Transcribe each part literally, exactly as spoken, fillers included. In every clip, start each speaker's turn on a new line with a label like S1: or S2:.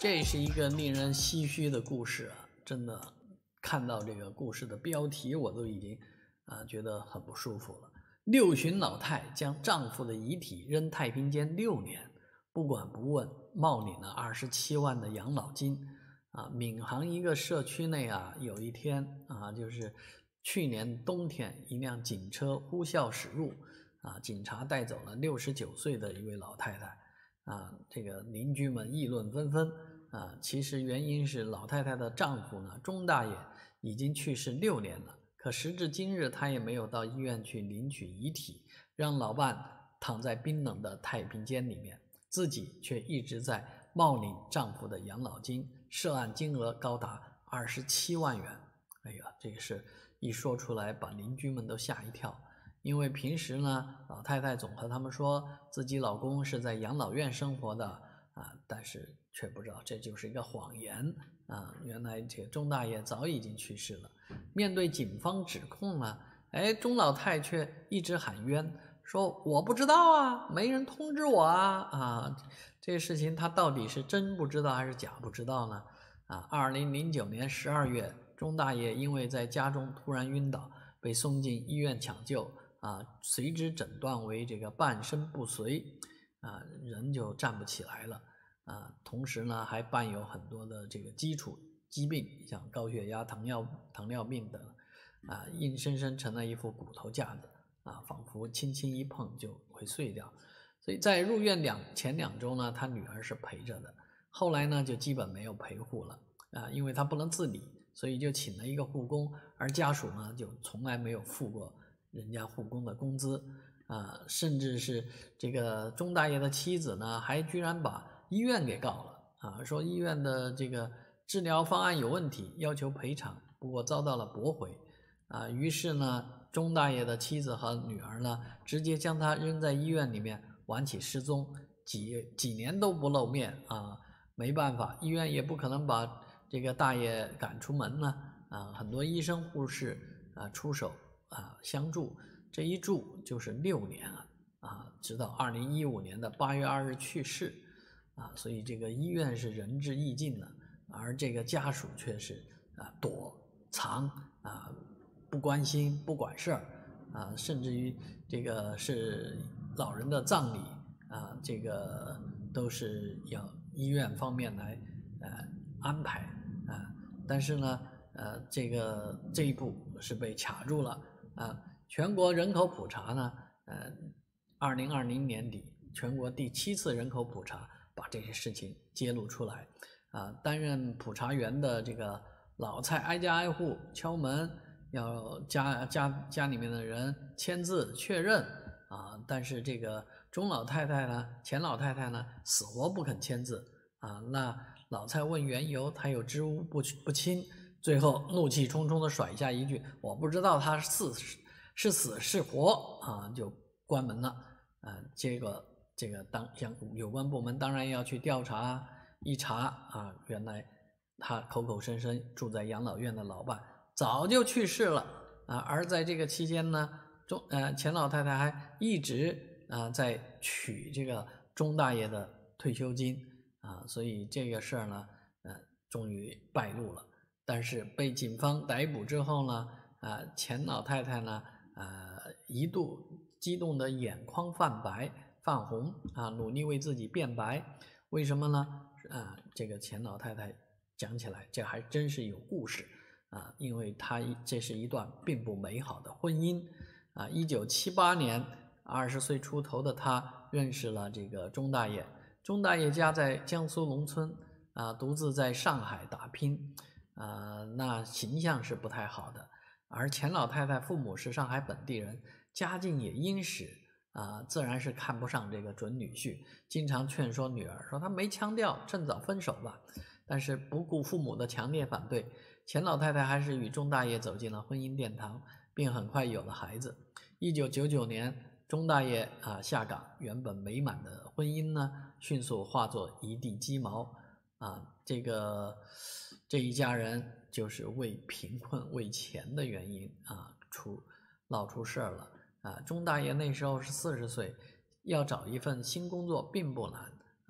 S1: 这是一个令人唏嘘的故事啊！真的，看到这个故事的标题，我都已经啊觉得很不舒服了。六旬老太将丈夫的遗体扔太平间六年，不管不问，冒领了二十七万的养老金。啊，闵行一个社区内啊，有一天啊，就是去年冬天，一辆警车呼啸驶入，啊，警察带走了六十九岁的一位老太太。啊，这个邻居们议论纷纷。啊，其实原因是老太太的丈夫呢，钟大爷已经去世六年了，可时至今日，他也没有到医院去领取遗体，让老伴躺在冰冷的太平间里面，自己却一直在冒领丈夫的养老金，涉案金额高达二十七万元。哎呀，这个事一说出来，把邻居们都吓一跳。因为平时呢，老太太总和他们说自己老公是在养老院生活的啊，但是却不知道这就是一个谎言啊！原来这个钟大爷早已经去世了。面对警方指控呢，哎，钟老太却一直喊冤，说我不知道啊，没人通知我啊啊！这个事情他到底是真不知道还是假不知道呢？啊，二零零九年十二月，钟大爷因为在家中突然晕倒，被送进医院抢救。啊，随之诊断为这个半身不遂，啊，人就站不起来了，啊，同时呢还伴有很多的这个基础疾病，像高血压、糖尿糖尿病等，啊，硬生生成了一副骨头架子，啊，仿佛轻轻一碰就会碎掉。所以在入院两前两周呢，他女儿是陪着的，后来呢就基本没有陪护了，啊，因为他不能自理，所以就请了一个护工，而家属呢就从来没有付过人家护工的工资啊，甚至是这个钟大爷的妻子呢，还居然把医院给告了啊，说医院的这个治疗方案有问题，要求赔偿，不过遭到了驳回啊。于是呢，钟大爷的妻子和女儿呢，直接将他扔在医院里面，晚起失踪，几几年都不露面啊。没办法，医院也不可能把这个大爷赶出门呢啊，很多医生护士啊出手。啊，相助，这一住就是六年啊，啊，直到二零一五年的八月二日去世，啊，所以这个医院是仁至义尽的，而这个家属却是啊躲藏啊，不关心不管事儿啊，甚至于这个是老人的葬礼啊，这个都是要医院方面来呃安排啊，但是呢，呃，这个这一步是被卡住了。啊，全国人口普查呢，呃，二零二零年底，全国第七次人口普查把这些事情揭露出来，啊，担任普查员的这个老蔡挨家挨户敲门，要家家家里面的人签字确认，啊，但是这个钟老太太呢，钱老太太呢，死活不肯签字，啊，那老蔡问缘由，她又支吾不不清。最后怒气冲冲地甩下一句：“我不知道他是是死是活啊！”就关门了。啊，这个这个当相有关部门当然要去调查，一查啊，原来他口口声声住在养老院的老伴早就去世了啊！而在这个期间呢，钟呃钱老太太还一直啊在取这个钟大爷的退休金啊，所以这个事儿呢，呃，终于败露了。但是被警方逮捕之后呢，啊，钱老太太呢，啊，一度激动的眼眶泛白、泛红啊，努力为自己辩白。为什么呢？啊，这个钱老太太讲起来，这还真是有故事啊，因为她这是一段并不美好的婚姻啊。一九七八年，二十岁出头的她认识了这个钟大爷。钟大爷家在江苏农村啊，独自在上海打拼。呃，那形象是不太好的，而钱老太太父母是上海本地人，家境也殷实啊、呃，自然是看不上这个准女婿，经常劝说女儿说他没腔调，趁早分手吧。但是不顾父母的强烈反对，钱老太太还是与钟大爷走进了婚姻殿堂，并很快有了孩子。一九九九年，钟大爷啊、呃、下岗，原本美满的婚姻呢，迅速化作一地鸡毛啊，这个。这一家人就是为贫困为钱的原因啊，出闹出事儿了啊。钟大爷那时候是四十岁，要找一份新工作并不难啊，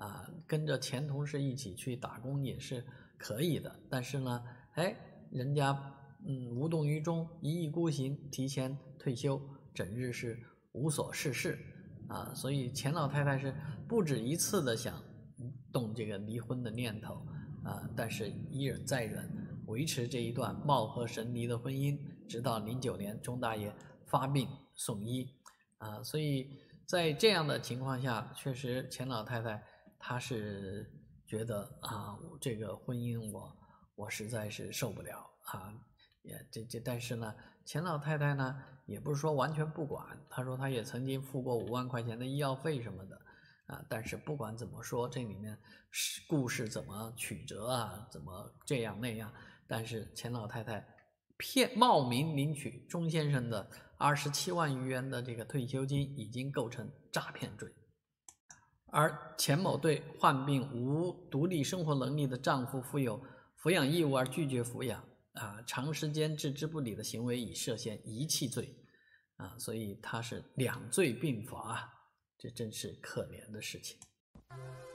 S1: 跟着前同事一起去打工也是可以的，但是呢，哎，人家嗯无动于衷，一意孤行，提前退休，整日是无所事事啊。所以钱老太太是不止一次的想动这个离婚的念头啊，但是一忍再忍，维持这一段貌合神离的婚姻，直到零九年钟大爷发病送医啊。所以在这样的情况下，确实钱老太太她是觉得啊，这个婚姻我我实在是受不了啊，也这这，但是呢，钱老太太呢也不是说完全不管，她说她也曾经付过五万块钱的医药费什么的啊，但是不管怎么说，这里面是故事怎么曲折啊，怎么这样那样，但是钱老太太骗冒名领取钟先生的二十七万余元的这个退休金，已经构成诈骗罪。而钱某对患病无独立生活能力的丈夫负有抚养义务而拒绝抚养啊，长时间置之不理的行为已涉嫌遗弃罪啊，所以他是两罪并罚，这真是可怜的事情。